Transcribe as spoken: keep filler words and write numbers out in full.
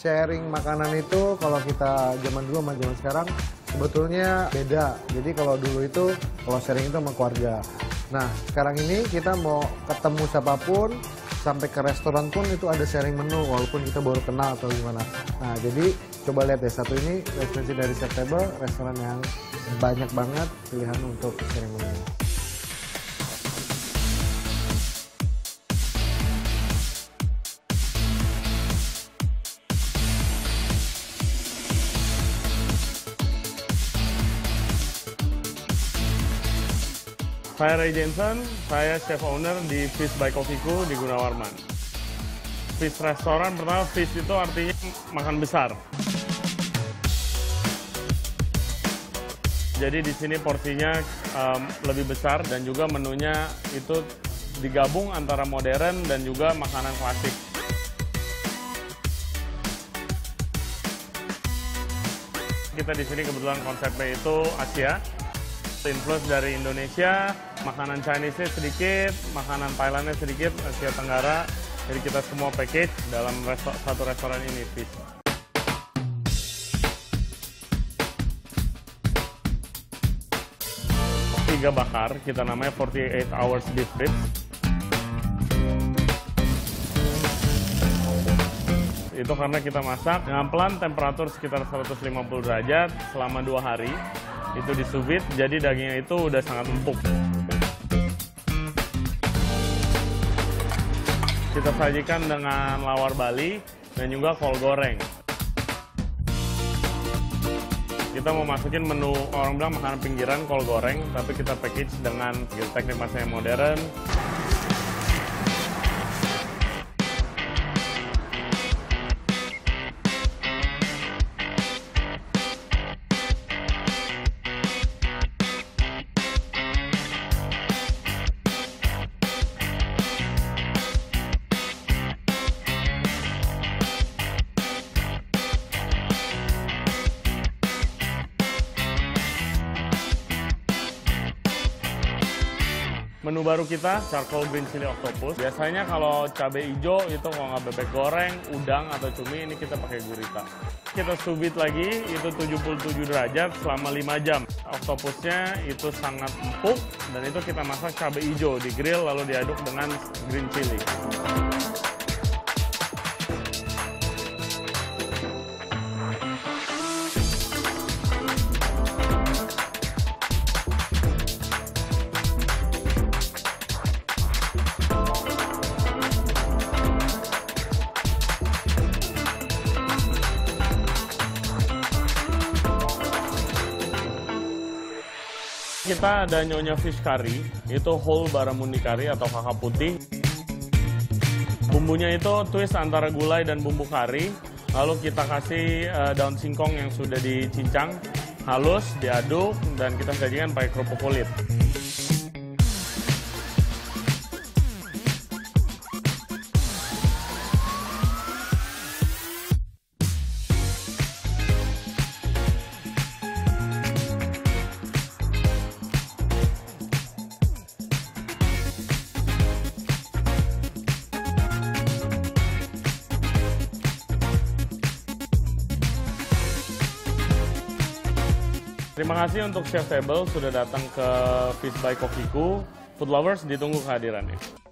sharing makanan itu kalau kita zaman dulu sama zaman sekarang sebetulnya beda. Jadi kalau dulu itu kalau sharing itu sama keluarga. Nah, sekarang ini kita mau ketemu siapapun, sampai ke restoran pun itu ada sharing menu walaupun kita baru kenal atau gimana. Nah, jadi coba lihat deh, satu ini referensi dari Chef Table, restoran yang banyak banget pilihan untuk sharing menu. Saya Ray Jensen, saya chef owner di Fish by Coffeeku di Gunawarman. Fish restoran, pertama fish itu artinya makan besar. Jadi di sini porsinya um, lebih besar dan juga menunya itu digabung antara modern dan juga makanan klasik. Kita di sini kebetulan konsepnya itu Asia. Influence dari Indonesia, makanan Chinese-nya sedikit, makanan Thailand-nya sedikit, Asia Tenggara. Jadi kita semua package dalam resto satu restoran ini, Fish. Tiga bakar, kita namanya forty-eight hours deep freeze. Itu karena kita masak dengan pelan temperatur sekitar seratus lima puluh derajat selama dua hari. Itu di sous vide, jadi dagingnya itu udah sangat empuk. Kita sajikan dengan lawar Bali dan juga kol goreng. Kita mau masukin menu, orang bilang makanan pinggiran, kol goreng, tapi kita package dengan teknik masak yang modern. Menu baru kita, charcoal green chili octopus. Biasanya kalau cabai hijau itu kalau nggak bebek goreng, udang atau cumi, ini kita pakai gurita. Kita sous vide lagi, itu tujuh puluh tujuh derajat selama lima jam. Oktopusnya itu sangat empuk, dan itu kita masak cabai hijau di grill lalu diaduk dengan green chili. Kita ada Nyonya Fish Curry, itu whole barramundi curry atau kakap putih. Bumbunya itu twist antara gulai dan bumbu kari, lalu kita kasih uh, daun singkong yang sudah dicincang, halus, diaduk, dan kita sajikan pakai kerupuk kulit. Terima kasih untuk Chef Table sudah datang ke Fish by Coffeeku. Food lovers, ditunggu kehadirannya.